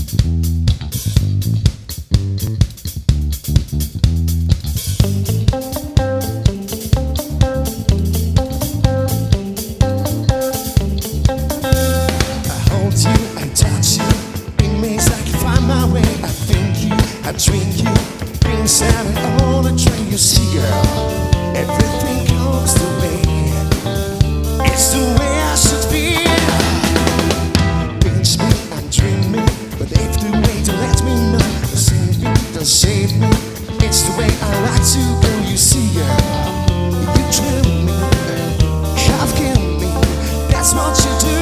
I drink you, bring salad on the tray. You see, girl, everything comes the way. It's the way I should feel. Pinch me, I'm dreaming, but if the way to let me know, don't save me. It's the way I like to go. You see, girl, you thrill me, half kill me. That's what you do.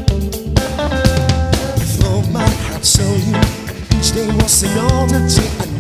So you, each day was an older day.